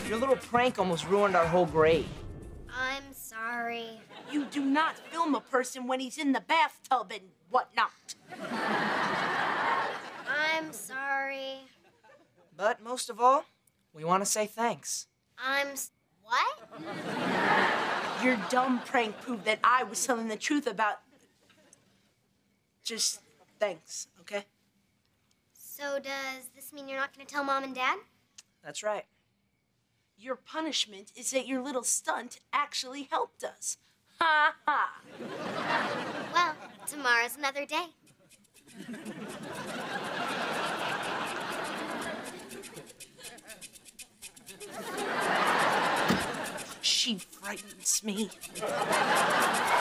Your little prank almost ruined our whole grade. I'm sorry. You do not film a person when he's in the bathtub and whatnot. I'm sorry. But most of all, we want to say thanks. What? Your dumb prank proved that I was telling the truth about... Just thanks, okay? So does this mean you're not going to tell Mom and Dad? That's right. Your punishment is that your little stunt actually helped us. Ha ha. Well, tomorrow's another day. She frightens me.